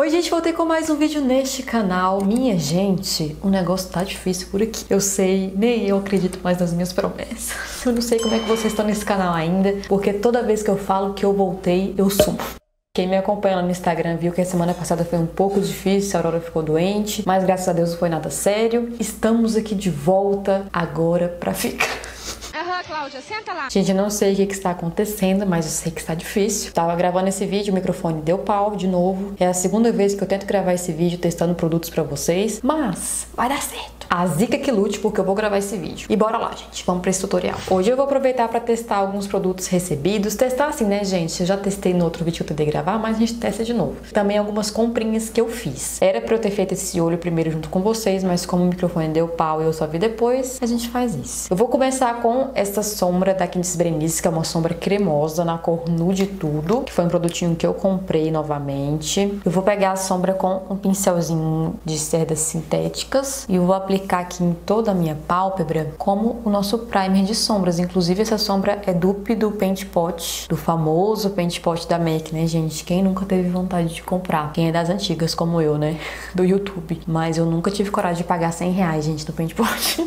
Oi gente, voltei com mais um vídeo neste canal. Minha gente, o negócio tá difícil por aqui. Eu sei, nem eu acredito mais nas minhas promessas. Eu não sei como é que vocês estão nesse canal ainda, porque toda vez que eu falo que eu voltei, eu sumo. Quem me acompanha lá no Instagram viu que a semana passada foi um pouco difícil, a Aurora ficou doente, mas graças a Deus não foi nada sério. Estamos aqui de volta agora pra ficar. Cláudia, senta lá. Gente, eu não sei o que está acontecendo, mas eu sei que está difícil. Tava gravando esse vídeo, o microfone deu pau de novo. É a segunda vez que eu tento gravar esse vídeo testando produtos pra vocês, mas vai dar certo. A zica que lute, porque eu vou gravar esse vídeo. E bora lá, gente. Vamos pra esse tutorial. Hoje eu vou aproveitar pra testar alguns produtos recebidos. Testar assim, né, gente? Eu já testei no outro vídeo que eu tentei gravar, mas a gente testa de novo. Também algumas comprinhas que eu fiz. Era pra eu ter feito esse olho primeiro junto com vocês, mas como o microfone deu pau e eu só vi depois, a gente faz isso. Eu vou começar com essa sombra da Quintes Berenice, que é uma sombra cremosa na cor Nude Tudo, que foi um produtinho que eu comprei novamente. Eu vou pegar a sombra com um pincelzinho de cerdas sintéticas e eu vou aplicar aqui em toda a minha pálpebra como o nosso primer de sombras. Inclusive essa sombra é dupe do Paint Pot, do famoso Paint Pot da MAC, né, gente? Quem nunca teve vontade de comprar? Quem é das antigas como eu, né? Do YouTube. Mas eu nunca tive coragem de pagar R$100, gente, no Paint Pot.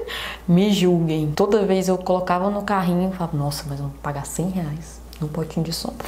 Me julguem. Toda vez eu colocava no carrinho e falava, nossa, mas eu vou pagar R$100 num potinho de sombra.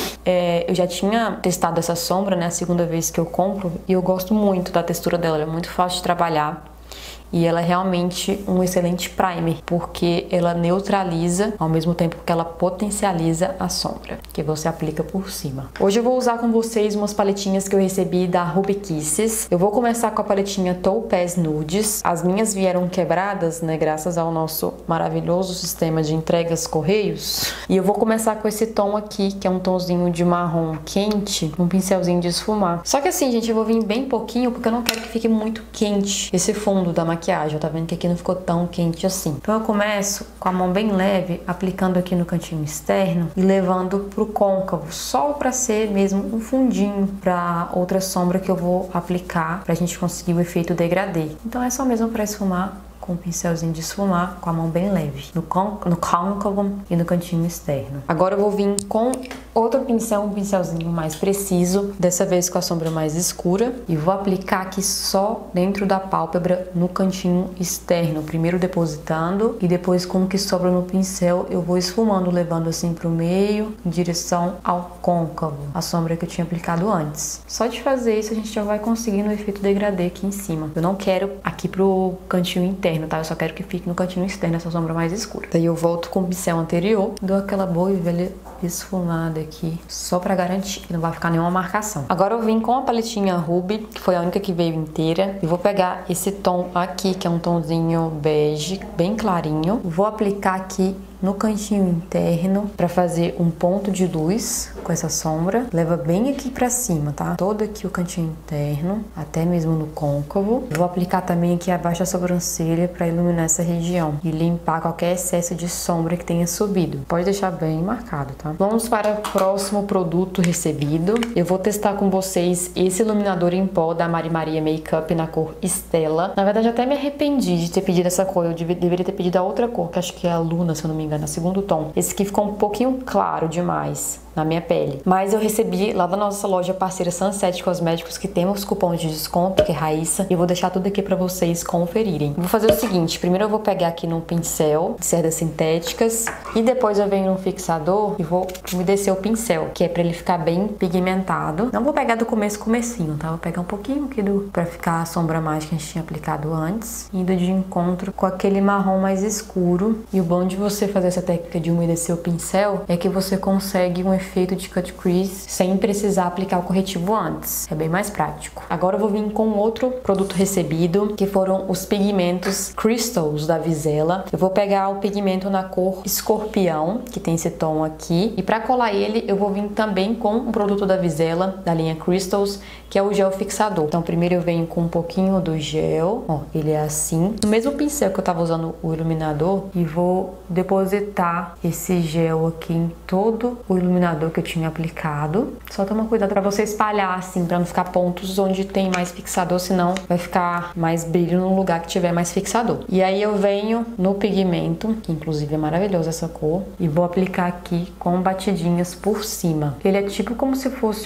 Eu já tinha testado essa sombra, né, a segunda vez que eu compro, e eu gosto muito da textura dela, ela é muito fácil de trabalhar. E ela é realmente um excelente primer, porque ela neutraliza ao mesmo tempo que ela potencializa a sombra que você aplica por cima. Hoje eu vou usar com vocês umas paletinhas que eu recebi da Ruby Kisses. Eu vou começar com a paletinha Topaz Nudes. As minhas vieram quebradas, né, graças ao nosso maravilhoso sistema de entregas Correios. E eu vou começar com esse tom aqui, que é um tomzinho de marrom quente, um pincelzinho de esfumar. Só que assim, gente, eu vou vir bem pouquinho, porque eu não quero que fique muito quente esse fundo da maquiagem. Tá vendo que aqui não ficou tão quente assim. Então eu começo com a mão bem leve, aplicando aqui no cantinho externo e levando pro côncavo, só pra ser mesmo um fundinho pra outra sombra que eu vou aplicar pra gente conseguir o efeito degradê. Então é só mesmo pra esfumar com um pincelzinho de esfumar, com a mão bem leve, no côncavo e no cantinho externo. Agora eu vou vir com outro pincel, um pincelzinho mais preciso, dessa vez com a sombra mais escura, e vou aplicar aqui só dentro da pálpebra, no cantinho externo, primeiro depositando e depois com o que sobra no pincel eu vou esfumando, levando assim pro meio, em direção ao côncavo, a sombra que eu tinha aplicado antes. Só de fazer isso a gente já vai conseguindo o efeito degradê aqui em cima. Eu não quero aqui pro cantinho interno, tá? Eu só quero que fique no cantinho externo essa sombra mais escura. Daí eu volto com o pincel anterior, dou aquela boa e velha esfumada aqui, só pra garantir que não vai ficar nenhuma marcação. Agora eu vim com a paletinha Ruby, que foi a única que veio inteira, e vou pegar esse tom aqui, que é um tomzinho bege, bem clarinho. Vou aplicar aqui no cantinho interno para fazer um ponto de luz com essa sombra. Leva bem aqui para cima, tá? Todo aqui o cantinho interno, até mesmo no côncavo. Vou aplicar também aqui abaixo da sobrancelha para iluminar essa região e limpar qualquer excesso de sombra que tenha subido. Pode deixar bem marcado, tá? Vamos para o próximo produto recebido. Eu vou testar com vocês esse iluminador em pó da Mari Maria Makeup na cor Estela. Na verdade, até me arrependi de ter pedido essa cor. Eu deveria ter pedido a outra cor, que acho que é a Luna, se eu não me engano, segundo tom. Esse aqui ficou um pouquinho claro demais na minha pele. Mas eu recebi lá da nossa loja parceira Sunset Cosméticos, que temos cupom de desconto, que é Raíssa, e eu vou deixar tudo aqui pra vocês conferirem. Vou fazer o seguinte, primeiro eu vou pegar aqui num pincel de cerdas sintéticas e depois eu venho num fixador e vou umedecer o pincel, que é pra ele ficar bem pigmentado. Não vou pegar do comecinho, tá? Vou pegar um pouquinho aqui pra ficar a sombra mágica que a gente tinha aplicado antes, indo de encontro com aquele marrom mais escuro. E o bom de você fazer essa técnica de umedecer o pincel é que você consegue um efeito de cut crease sem precisar aplicar o corretivo antes. É bem mais prático. Agora eu vou vir com outro produto recebido, que foram os pigmentos Crystals da Vizela. Eu vou pegar o pigmento na cor Escorpião, que tem esse tom aqui, e para colar ele eu vou vir também com um produto da Vizela, da linha Crystals, que é o gel fixador. Então primeiro eu venho com um pouquinho do gel, ó, ele é assim, no mesmo pincel que eu tava usando o iluminador, e vou depositar esse gel aqui em todo o iluminador que eu tinha aplicado. Só toma cuidado para você espalhar assim, para não ficar pontos onde tem mais fixador, senão vai ficar mais brilho no lugar que tiver mais fixador. E aí eu venho no pigmento, que inclusive é maravilhosa essa cor, e vou aplicar aqui com batidinhas por cima. Ele é tipo como se fosse um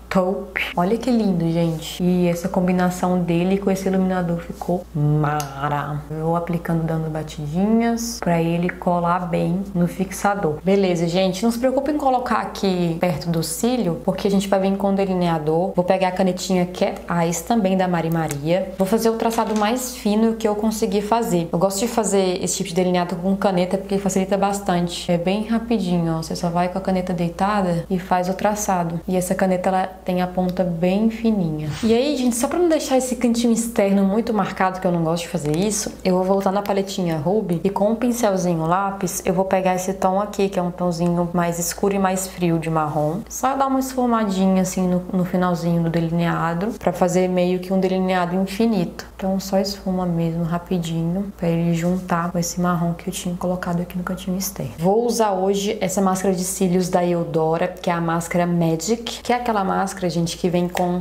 Taupe. Olha que lindo, gente. E essa combinação dele com esse iluminador ficou mara. Eu vou aplicando, dando batidinhas pra ele colar bem no fixador. Beleza, gente. Não se preocupe em colocar aqui perto do cílio, porque a gente vai vir com o delineador. Vou pegar a canetinha Cat Eyes, também da Mari Maria. Vou fazer o traçado mais fino que eu conseguir fazer. Eu gosto de fazer esse tipo de delineado com caneta, porque facilita bastante. É bem rapidinho, ó. Você só vai com a caneta deitada e faz o traçado. E essa caneta, ela tem a ponta bem fininha. E aí, gente, só pra não deixar esse cantinho externo muito marcado, que eu não gosto de fazer isso, eu vou voltar na paletinha Ruby e com um pincelzinho lápis, eu vou pegar esse tom aqui, que é um tomzinho mais escuro e mais frio de marrom. Só dar uma esfumadinha assim no finalzinho do delineado, pra fazer meio que um delineado infinito. Então só esfuma mesmo rapidinho, pra ele juntar com esse marrom que eu tinha colocado aqui no cantinho externo. Vou usar hoje essa máscara de cílios da Eudora, que é a máscara Magic, que é aquela máscara, gente, que vem com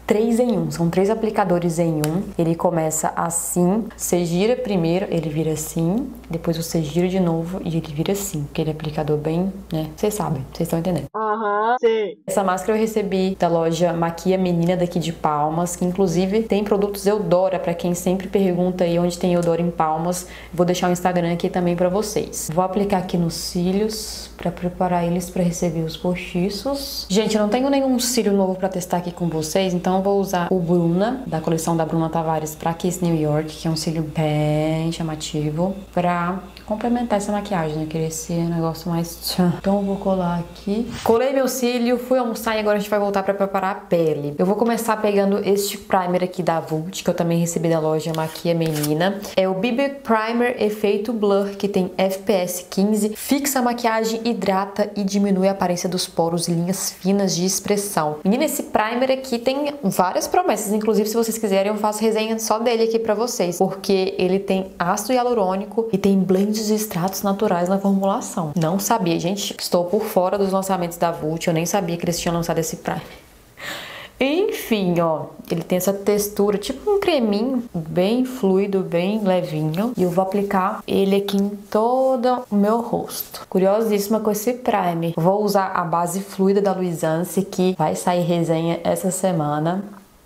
3 em 1, são 3 aplicadores em um. Ele começa assim, você gira primeiro, ele vira assim, depois você gira de novo e ele vira assim. Aquele aplicador bem, né? Vocês sabem, vocês estão entendendo. Sim. Essa máscara eu recebi da loja Maquia Menina daqui de Palmas, que inclusive tem produtos Eudora, pra quem sempre pergunta aí onde tem Eudora em Palmas. Vou deixar o Instagram aqui também pra vocês. Vou aplicar aqui nos cílios pra preparar eles pra receber os postiços. Gente, eu não tenho nenhum cílio novo pra testar aqui com vocês, então eu vou usar o Bruna, da coleção da Bruna Tavares pra Kiss New York, que é um cílio bem chamativo, pra complementar essa maquiagem, né? Querer esse negócio mais tchan. Então eu vou colar aqui. Colei meu cílio, fui almoçar e agora a gente vai voltar pra preparar a pele. Eu vou começar pegando este primer aqui da Vult, que eu também recebi da loja Maquia Menina. É o BB Primer Efeito Blur, que tem FPS 15, fixa a maquiagem, hidrata e diminui a aparência dos poros e linhas finas de expressão. Menina, esse primer aqui tem várias promessas, inclusive se vocês quiserem eu faço resenha só dele aqui pra vocês, porque ele tem ácido hialurônico e tem blends de extratos naturais na formulação. Não sabia, gente, estou por fora dos lançamentos da Vult, eu nem sabia que eles tinham lançado esse primer. Enfim, ó, ele tem essa textura, tipo um creminho, bem fluido, bem levinho. E eu vou aplicar ele aqui em todo o meu rosto. Curiosíssima com esse primer. Vou usar a base fluida da Luisance, que vai sair resenha essa semana.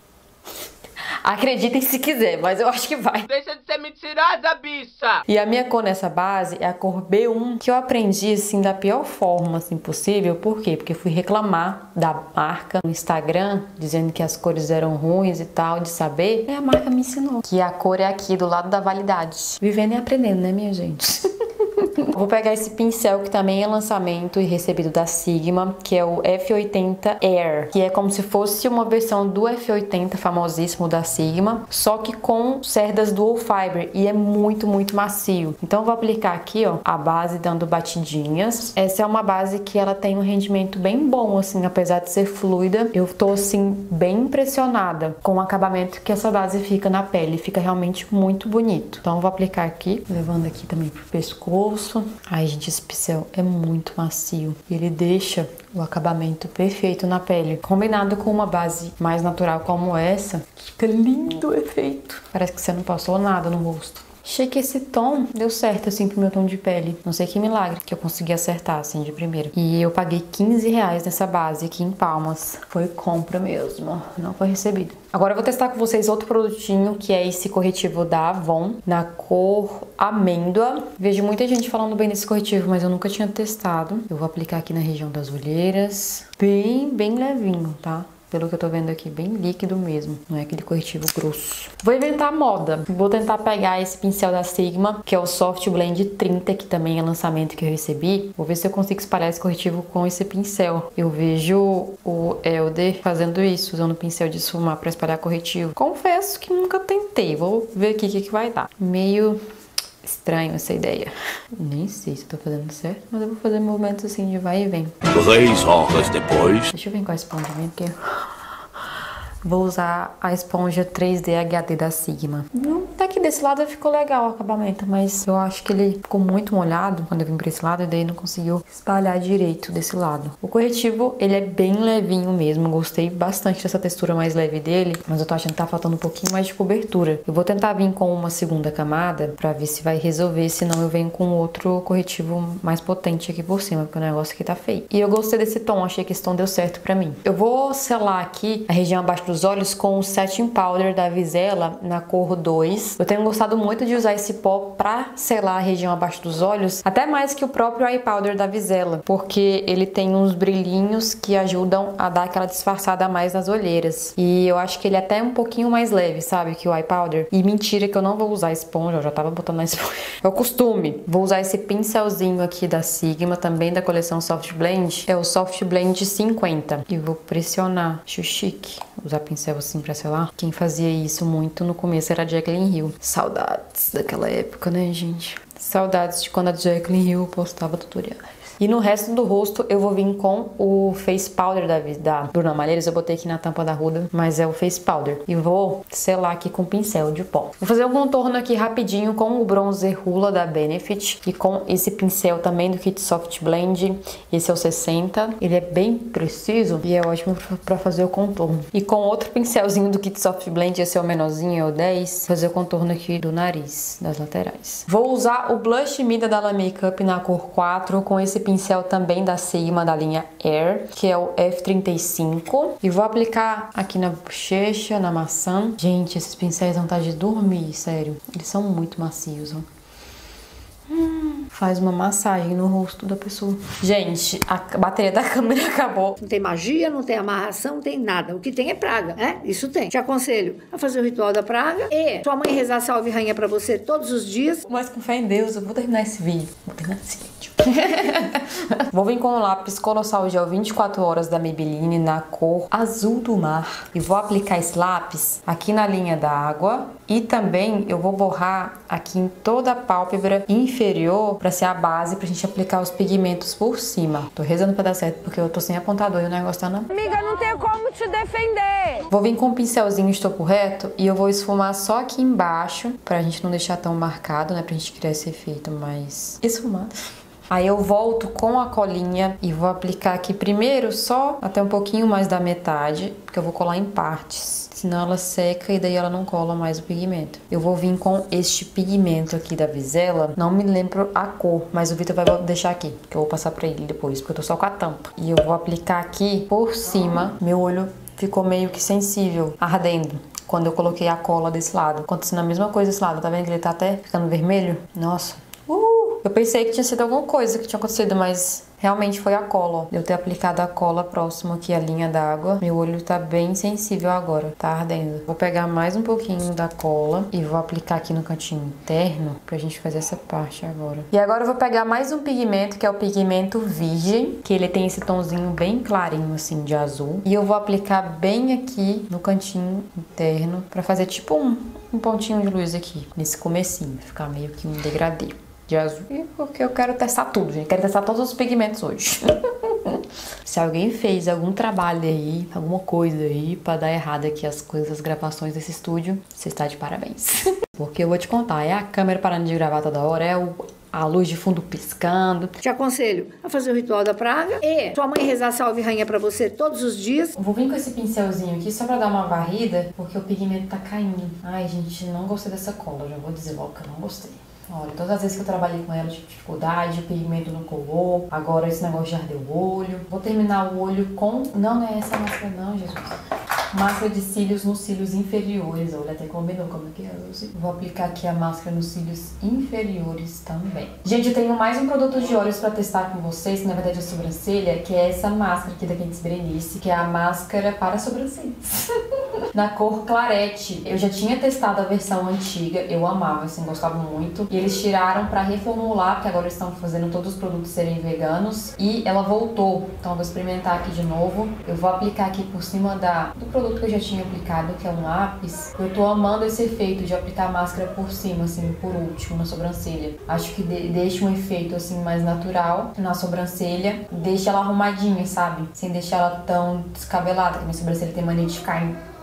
Acreditem se quiser, mas eu acho que vai. Deixa de ser mentirosa, bicha! E a minha cor nessa base é a cor B1, que eu aprendi, assim, da pior forma, assim, possível. Por quê? Porque eu fui reclamar da marca no Instagram, dizendo que as cores eram ruins e tal, de saber. E a marca me ensinou que a cor é aqui, do lado da validade. Vivendo e aprendendo, né, minha gente? Vou pegar esse pincel que também é lançamento e recebido da Sigma, que é o F80 Air, que é como se fosse uma versão do F80 famosíssimo da Sigma, só que com cerdas dual fiber, e é muito, muito macio. Então eu vou aplicar aqui, ó, a base dando batidinhas. Essa é uma base que ela tem um rendimento bem bom, assim, apesar de ser fluida. Eu tô, assim, bem impressionada com o acabamento que essa base fica na pele. Fica realmente muito bonito. Então eu vou aplicar aqui, levando aqui também pro pescoço. Ai, gente, esse pincel é muito macio e ele deixa o acabamento perfeito na pele. Combinado com uma base mais natural como essa, fica lindo o efeito. Parece que você não passou nada no rosto. Achei que esse tom deu certo, assim, pro meu tom de pele. Não sei que milagre que eu consegui acertar, assim, de primeira. E eu paguei R$15 nessa base aqui em Palmas. Foi compra mesmo, não foi recebido. Agora eu vou testar com vocês outro produtinho, que é esse corretivo da Avon, na cor amêndoa. Vejo muita gente falando bem desse corretivo, mas eu nunca tinha testado. Eu vou aplicar aqui na região das olheiras. Bem levinho, tá? Pelo que eu tô vendo aqui, bem líquido mesmo. Não é aquele corretivo grosso. Vou inventar moda. Vou tentar pegar esse pincel da Sigma, que é o Soft Blend 30, que também é lançamento que eu recebi. Vou ver se eu consigo espalhar esse corretivo com esse pincel. Eu vejo o Helder fazendo isso, usando o pincel de esfumar pra espalhar corretivo. Confesso que nunca tentei. Vou ver aqui o que vai dar. Meio estranho essa ideia. Nem sei se eu tô fazendo certo, mas eu vou fazer movimentos assim de vai e vem. 3 horas depois. Deixa eu ver com a esponja, porque Vou usar a esponja 3D HD da Sigma. Até que desse lado ficou legal o acabamento, mas eu acho que ele ficou muito molhado quando eu vim pra esse lado e daí não conseguiu espalhar direito desse lado. O corretivo, ele é bem levinho mesmo, gostei bastante dessa textura mais leve dele, mas eu tô achando que tá faltando um pouquinho mais de cobertura. Eu vou tentar vir com uma segunda camada pra ver se vai resolver, senão eu venho com outro corretivo mais potente aqui por cima, porque o negócio aqui tá feio. E eu gostei desse tom, achei que esse tom deu certo pra mim. Eu vou selar aqui a região abaixo dos olhos com o Setting Powder da Vizela na cor 2. Eu tenho gostado muito de usar esse pó pra selar a região abaixo dos olhos, até mais que o próprio Eye Powder da Vizela, porque ele tem uns brilhinhos que ajudam a dar aquela disfarçada a mais nas olheiras. E eu acho que ele é até um pouquinho mais leve, sabe, que o Eye Powder. E mentira que eu não vou usar esponja, eu já tava botando na esponja. É o costume. Vou usar esse pincelzinho aqui da Sigma, também da coleção Soft Blend. É o Soft Blend 50. E vou pressionar. Acho chique usar pincel assim pra selar. Quem fazia isso muito no começo era a Jaclyn Hill. Saudades daquela época, né, gente? Saudades de quando a Jaclyn Hill postava tutoriais. E no resto do rosto eu vou vir com o Face Powder da Bruna Malheiros. Eu botei aqui na tampa da ruda, mas é o Face Powder. E vou selar aqui com pincel de pó. Vou fazer um contorno aqui rapidinho com o bronzer Hoola da Benefit. E com esse pincel também do Kit Soft Blend. Esse é o 60. Ele é bem preciso e é ótimo pra fazer o contorno. E com outro pincelzinho do Kit Soft Blend, esse é o menorzinho, é o 10. Fazer o contorno aqui do nariz, das laterais. Vou usar o Blush Mida da La Makeup na cor 4 com esse pincel também da Sigma, da linha Air, que é o F35. E vou aplicar aqui na bochecha, na maçã. Gente, esses pincéis dão vontade de dormir, sério. Eles são muito macios, ó. Faz uma massagem no rosto da pessoa. Gente, a bateria da câmera acabou. Não tem magia, não tem amarração, não tem nada. O que tem é praga, né? Isso tem. Te aconselho a fazer o ritual da praga e sua mãe rezar salve rainha pra você todos os dias. Mas com fé em Deus, eu vou terminar esse vídeo. Vou vir com o lápis Colossal Gel 24 horas da Maybelline na cor azul do mar. E vou aplicar esse lápis aqui na linha da água. E também eu vou borrar aqui em toda a pálpebra inferior pra ser a base pra gente aplicar os pigmentos por cima. Tô rezando pra dar certo porque eu tô sem apontador e o negócio tá na... Amiga, não tem como te defender. Vou vir com um pincelzinho estopo reto e eu vou esfumar só aqui embaixo pra gente não deixar tão marcado, né? Pra gente criar esse efeito mais esfumado. Aí eu volto com a colinha e vou aplicar aqui primeiro só até um pouquinho mais da metade, porque eu vou colar em partes. Senão ela seca e daí ela não cola mais o pigmento. Eu vou vir com este pigmento aqui da Vizela. Não me lembro a cor, mas o Vitor vai deixar aqui, que eu vou passar pra ele depois, porque eu tô só com a tampa. E eu vou aplicar aqui por cima. Meu olho ficou meio que sensível, ardendo. Quando eu coloquei a cola desse lado. Acontecendo a mesma coisa desse lado. Tá vendo que ele tá até ficando vermelho? Nossa. Eu pensei que tinha sido alguma coisa que tinha acontecido, mas realmente foi a cola, ó. Eu ter aplicado a cola próximo aqui à linha d'água. Meu olho tá bem sensível agora, tá ardendo. Vou pegar mais um pouquinho da cola e vou aplicar aqui no cantinho interno pra gente fazer essa parte agora. E agora eu vou pegar mais um pigmento, que é o pigmento virgem, que ele tem esse tomzinho bem clarinho assim de azul. E eu vou aplicar bem aqui no cantinho interno pra fazer tipo um pontinho de luz aqui, nesse comecinho, ficar meio que um degradê de azul. Porque eu quero testar tudo, gente. Quero testar todos os pigmentos hoje. Se alguém fez algum trabalho aí, alguma coisa aí pra dar errado aqui as coisas, as gravações desse estúdio, você está de parabéns. Porque eu vou te contar, é a câmera parando de gravar toda hora, é a luz de fundo piscando. Te aconselho a fazer o ritual da praga e sua mãe rezar salve rainha pra você todos os dias. Vou vir com esse pincelzinho aqui só pra dar uma varrida, porque o pigmento tá caindo. Ai, gente, não gostei dessa cola, já vou dizer logo que eu não gostei. Olha, todas as vezes que eu trabalhei com ela, tive dificuldade, o pigmento não colou, agora esse negócio já ardeu o olho. Vou terminar o olho com... Não é essa máscara não, Jesus. Máscara de cílios nos cílios inferiores. Olha, até combinou como é que é. Vou aplicar aqui a máscara nos cílios inferiores também. Gente, eu tenho mais um produto de olhos pra testar com vocês, que na verdade é a sobrancelha, que é essa máscara aqui da Quintes Berenice, que é a máscara para sobrancelhas. Na cor clarete. Eu já tinha testado a versão antiga, eu amava, assim, gostava muito. E eles tiraram pra reformular, porque agora eles estão fazendo todos os produtos serem veganos. E ela voltou, então eu vou experimentar aqui de novo. Eu vou aplicar aqui por cima do produto que eu já tinha aplicado, que é um lápis. Eu tô amando esse efeito de aplicar a máscara por cima, assim, por último, na sobrancelha. Acho que deixa um efeito, assim, mais natural na sobrancelha. Deixa ela arrumadinha, sabe? Sem deixar ela tão descabelada, que a minha sobrancelha tem mania de ficar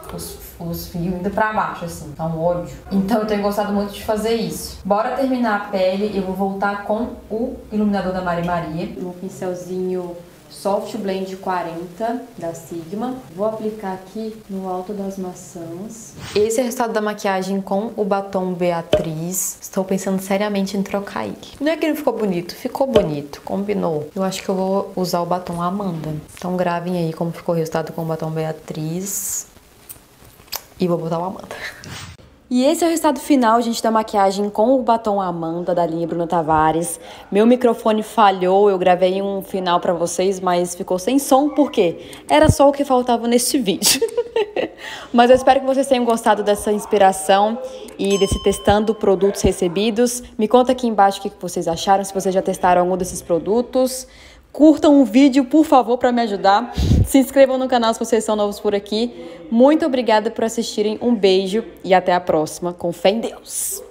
os fios indo pra baixo, assim, tá um ódio. Então eu tenho gostado muito de fazer isso. Bora terminar a pele, eu vou voltar com o iluminador da Mari Maria. Um pincelzinho Soft Blend 40 da Sigma. Vou aplicar aqui no alto das maçãs. Esse é o resultado da maquiagem com o batom Beatriz. Estou pensando seriamente em trocar ele. Não é que não ficou bonito, ficou bonito, combinou. Eu acho que eu vou usar o batom Amanda. Então gravem aí como ficou o resultado com o batom Beatriz. E vou botar o Amanda. E esse é o resultado final, gente, da maquiagem com o batom Amanda, da linha Bruna Tavares. Meu microfone falhou, eu gravei um final pra vocês, mas ficou sem som, porque era só o que faltava nesse vídeo. Mas eu espero que vocês tenham gostado dessa inspiração e desse testando produtos recebidos. Me conta aqui embaixo o que vocês acharam, se vocês já testaram algum desses produtos. Curtam o vídeo, por favor, para me ajudar. Se inscrevam no canal se vocês são novos por aqui. Muito obrigada por assistirem. Um beijo e até a próxima. Com fé em Deus!